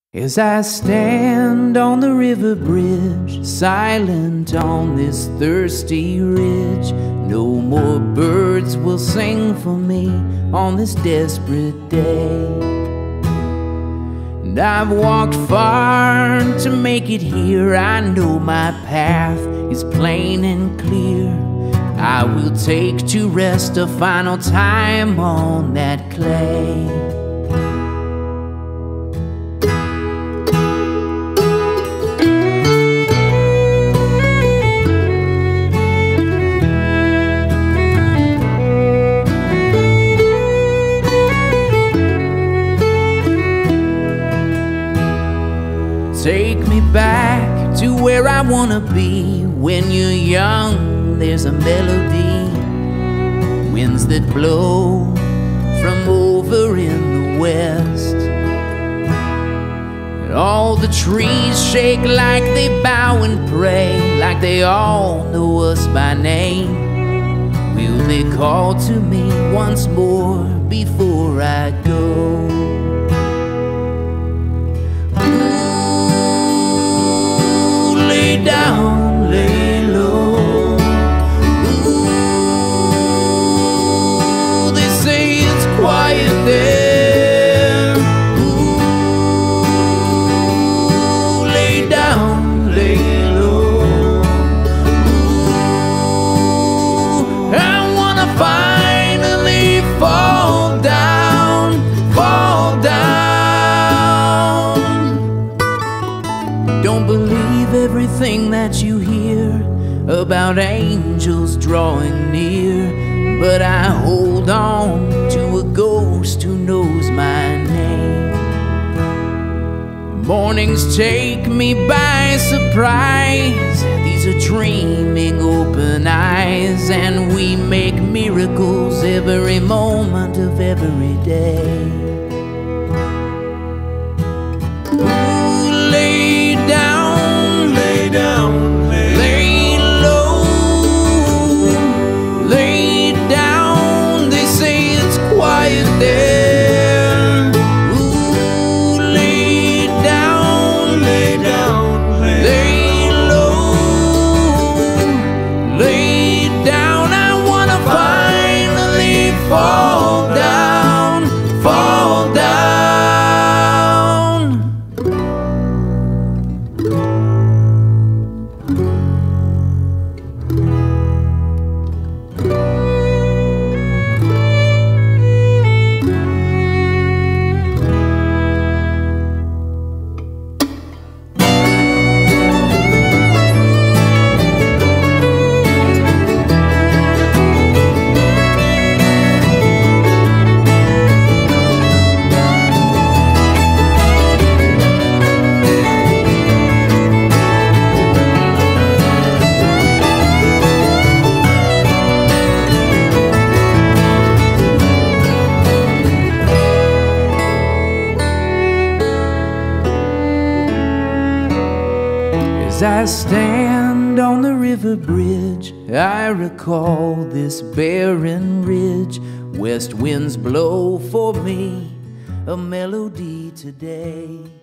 As I stand on the river bridge, silent on this thirsty ridge, no more birds will sing for me on this desperate day. And I've walked far to make it here. I know my path is plain and clear. I will take to rest a final time on that clay. Take me back to where I wanna be. When you're young, there's a melody, winds that blow from over in the west, and all the trees shake like they bow and pray, like they all know us by name. Will they call to me once more before I go? Lay down, lay low. Ooh, they say it's quiet there. Ooh, lay down, lay low. Ooh, I wanna finally fall down, fall down. Don't believe everything that you hear about angels drawing near, but I hold on to a ghost who knows my name. Mornings take me by surprise. These are dreaming open eyes, and we make miracles every moment of every day. Lay down, lay down, lay low, lay down. They say it's quiet there. Ooh, lay down, lay down, lay low, lay down. I wanna finally fall down, fall down. As I stand on the river bridge, I recall this barren ridge. West winds blow for me a melody today.